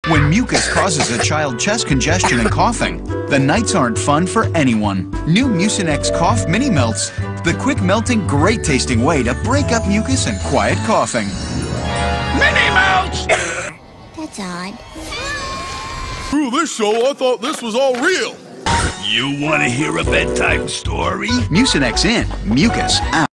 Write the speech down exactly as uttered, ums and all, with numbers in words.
When mucus causes a child chest congestion and coughing, the nights aren't fun for anyone. New Mucinex Cough Mini Melts, the quick melting, great tasting way to break up mucus and quiet coughing. Mini Melts! That's odd. Through this show, I thought this was all real. You want to hear a bedtime story? Mucinex in, mucus out.